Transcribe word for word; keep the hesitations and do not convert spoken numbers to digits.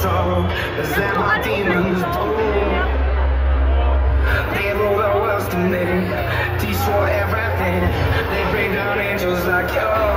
song is that my demons do. They rule the world to me, destroy everything. They bring down angels like you.